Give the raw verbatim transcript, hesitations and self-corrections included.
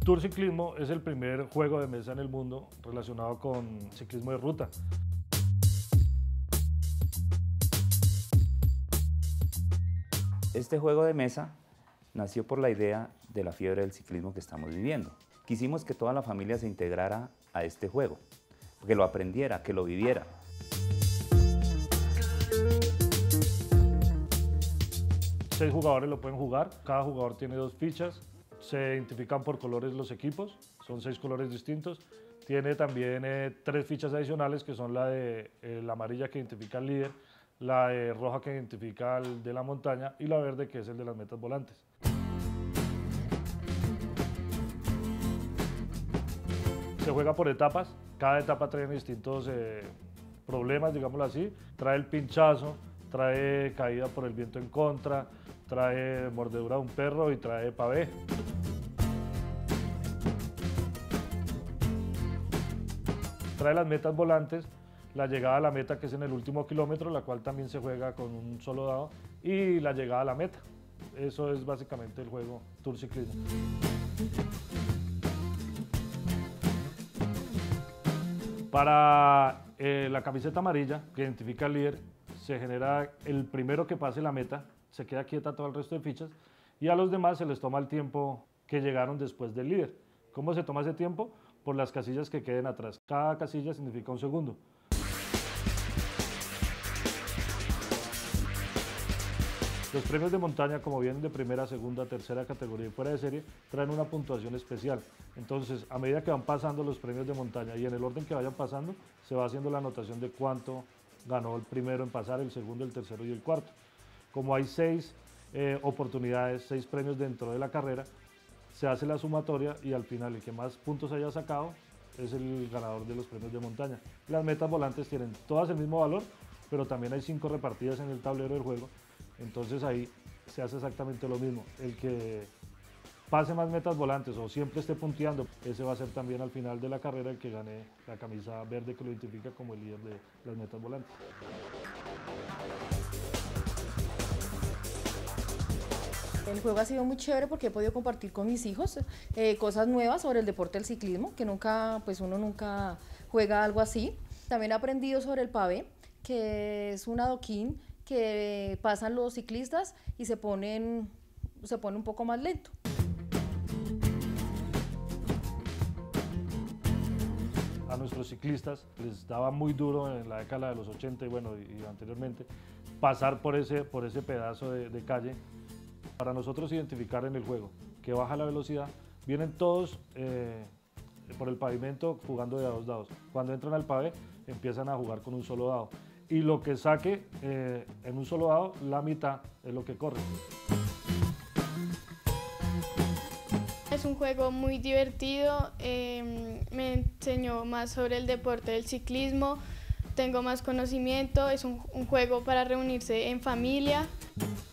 Tour Ciclismo es el primer juego de mesa en el mundo relacionado con ciclismo de ruta. Este juego de mesa nació por la idea de la fiebre del ciclismo que estamos viviendo. Quisimos que toda la familia se integrara a este juego, que lo aprendiera, que lo viviera. Seis jugadores lo pueden jugar, cada jugador tiene dos fichas, se identifican por colores los equipos, son seis colores distintos. Tiene también eh, tres fichas adicionales que son la de eh, la amarilla que identifica al líder, la de roja que identifica al de la montaña y la verde que es el de las metas volantes. Se juega por etapas, cada etapa trae distintos eh, problemas, digámoslo así. Trae el pinchazo, trae caída por el viento en contra, trae mordedura de un perro y trae pavé. Trae las metas volantes, la llegada a la meta que es en el último kilómetro, la cual también se juega con un solo dado, y la llegada a la meta. Eso es básicamente el juego Tour Ciclismo. Para eh, la camiseta amarilla, que identifica al líder, se genera el primero que pase la meta, se queda quieta todo el resto de fichas, y a los demás se les toma el tiempo que llegaron después del líder. ¿Cómo se toma ese tiempo? Por las casillas que queden atrás. Cada casilla significa un segundo. Los premios de montaña, como vienen de primera, segunda, tercera categoría y fuera de serie, traen una puntuación especial. Entonces, a medida que van pasando los premios de montaña y en el orden que vayan pasando, se va haciendo la anotación de cuánto ganó el primero en pasar, el segundo, el tercero y el cuarto. Como hay seis eh, oportunidades, seis premios dentro de la carrera, se hace la sumatoria y al final el que más puntos haya sacado es el ganador de los premios de montaña. Las metas volantes tienen todas el mismo valor, pero también hay cinco repartidas en el tablero del juego. Entonces ahí se hace exactamente lo mismo. El que pase más metas volantes o siempre esté punteando, ese va a ser también al final de la carrera el que gane la camisa verde que lo identifica como el líder de las metas volantes. El juego ha sido muy chévere porque he podido compartir con mis hijos eh, cosas nuevas sobre el deporte del ciclismo, que nunca, pues uno nunca juega algo así. También he aprendido sobre el pavé, que es un adoquín que pasan los ciclistas y se ponen, se pone un poco más lento. A nuestros ciclistas les daba muy duro en la década de los ochenta y bueno, y, y anteriormente, pasar por ese, por ese pedazo de, de calle. Para nosotros identificar en el juego que baja la velocidad, vienen todos eh, por el pavimento jugando de a dos dados. Cuando entran al pavé empiezan a jugar con un solo dado. Y lo que saque eh, en un solo dado, la mitad es lo que corre. Es un juego muy divertido, eh, me enseñó más sobre el deporte del ciclismo, tengo más conocimiento, es un, un juego para reunirse en familia.